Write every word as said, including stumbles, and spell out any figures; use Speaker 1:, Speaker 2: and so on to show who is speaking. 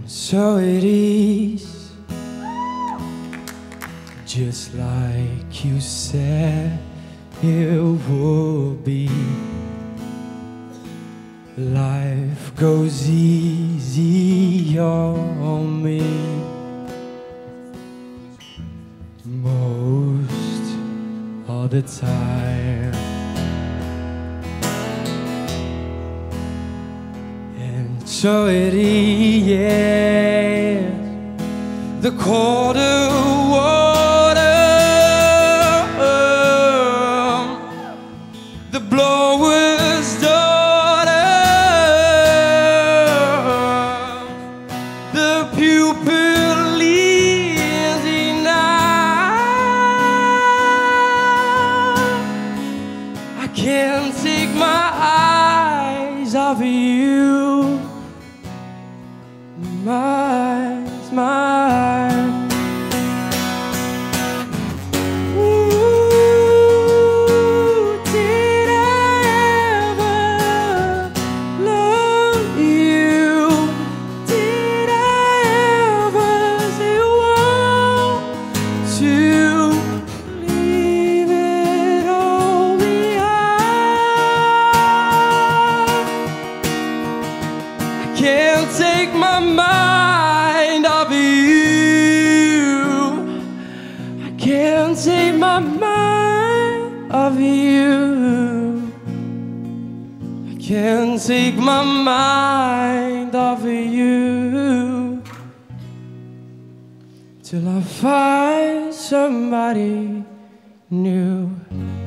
Speaker 1: So it is, just like you said it would be. Life goes easy on me most of the time. So it is, yes, the colder water, the blower's daughter, the pupil leaves in I can't take my eyes off you. Mine, mine. Ooh, did I ever love you? Did I ever say want to leave it all behind? I can't take my mind off you. I can't take my mind off you. I can't take my mind off you till I find somebody new.